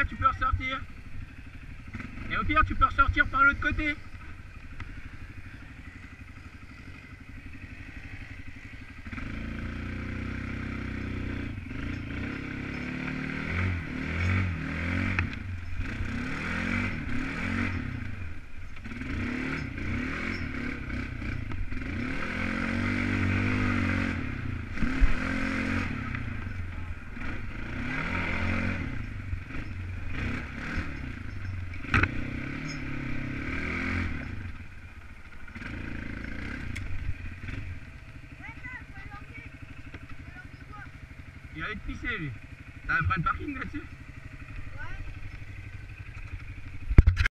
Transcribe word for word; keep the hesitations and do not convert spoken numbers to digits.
Là, tu peux ressortir. Et au pire, tu peux ressortir par l'autre côté. Il allait te pisser lui. T'as un frein de parking là-dessus?